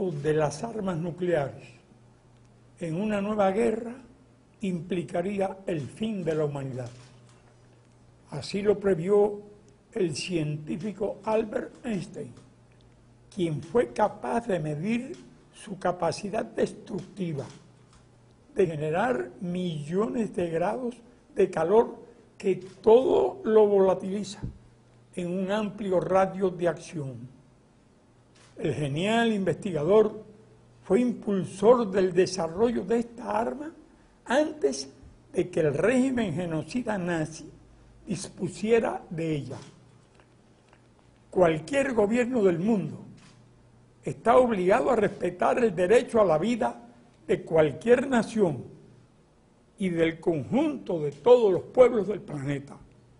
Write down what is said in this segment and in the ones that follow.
uso de las armas nucleares en una nueva guerra implicaría el fin de la humanidad. Así lo previó el científico Albert Einstein, quien fue capaz de medir su capacidad destructiva, de generar millones de grados de calor que todo lo volatiliza en un amplio radio de acción. El genial investigador fue impulsor del desarrollo de esta arma antes de que el régimen genocida nazi dispusiera de ella. Cualquier gobierno del mundo está obligado a respetar el derecho a la vida de cualquier nación y del conjunto de todos los pueblos del planeta.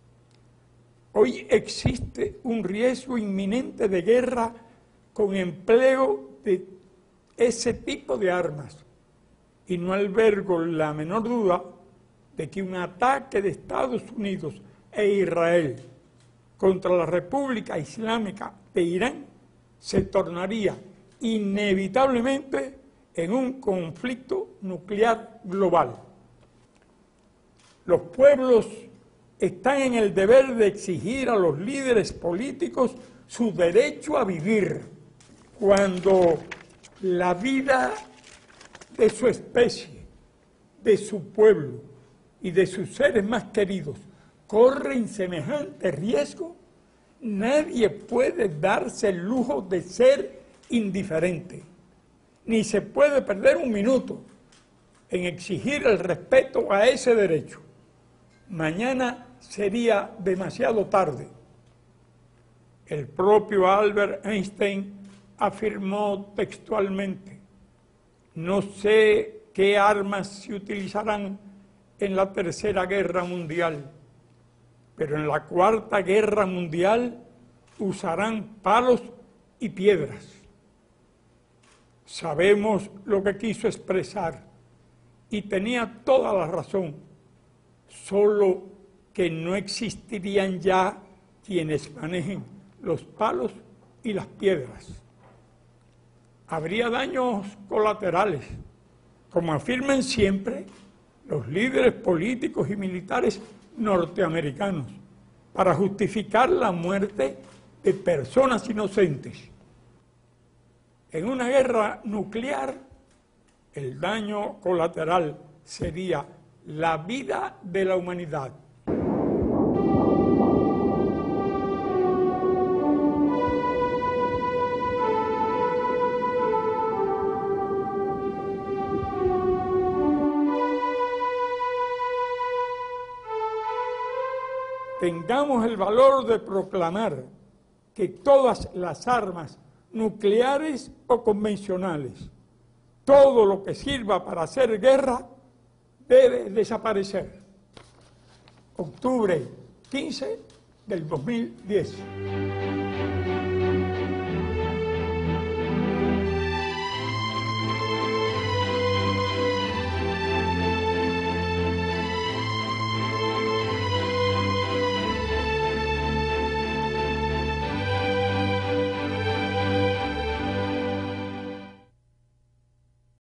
Hoy existe un riesgo inminente de guerra con empleo de ese tipo de armas, y no albergo la menor duda de que un ataque de Estados Unidos e Israel contra la República Islámica de Irán se tornaría inevitablemente en un conflicto nuclear global. Los pueblos están en el deber de exigir a los líderes políticos su derecho a vivir. Cuando la vida de su especie, de su pueblo y de sus seres más queridos corren semejante riesgo, nadie puede darse el lujo de ser indiferente, ni se puede perder un minuto en exigir el respeto a ese derecho. Mañana sería demasiado tarde. El propio Albert Einstein afirmó textualmente: no sé qué armas se utilizarán en la Tercera Guerra Mundial, pero en la Cuarta Guerra Mundial usarán palos y piedras. Sabemos lo que quiso expresar y tenía toda la razón, solo que no existirían ya quienes manejen los palos y las piedras. Habría daños colaterales, como afirman siempre los líderes políticos y militares norteamericanos, para justificar la muerte de personas inocentes. En una guerra nuclear, el daño colateral sería la vida de la humanidad. Tengamos el valor de proclamar que todas las armas nucleares o convencionales, todo lo que sirva para hacer guerra, debe desaparecer. Octubre 15 del 2010.